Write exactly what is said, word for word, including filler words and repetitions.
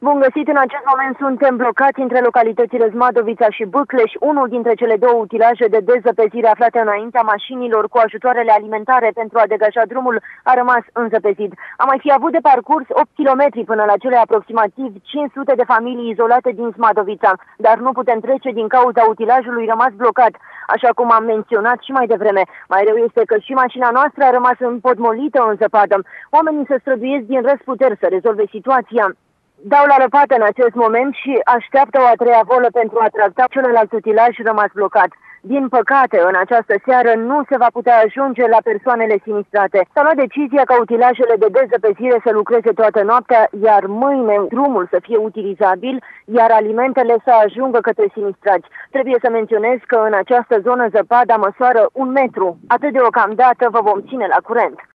Bun găsit, în acest moment suntem blocați între localitățile Zmadovița și Bâcleș, unul dintre cele două utilaje de dezăpezire aflate înaintea mașinilor cu ajutoarele alimentare pentru a degaja drumul a rămas înzăpezit. Am mai fi avut de parcurs opt kilometri până la cele aproximativ cinci sute de familii izolate din Zmadovița, dar nu putem trece din cauza utilajului rămas blocat, așa cum am menționat și mai devreme. Mai rău este că și mașina noastră a rămas împotmolită în zăpadă. Oamenii se străduiesc din răzputeri să rezolve situația. Dau la lăpată în acest moment și așteaptă o a treia volă pentru a tracta celălalt utilaj rămas blocat. Din păcate, în această seară nu se va putea ajunge la persoanele sinistrate. S-a luat decizia ca utilajele de dezăpezire să lucreze toată noaptea, iar mâine drumul să fie utilizabil, iar alimentele să ajungă către sinistrați. Trebuie să menționez că în această zonă zăpada măsoară un metru. Atât deocamdată vă vom ține la curent.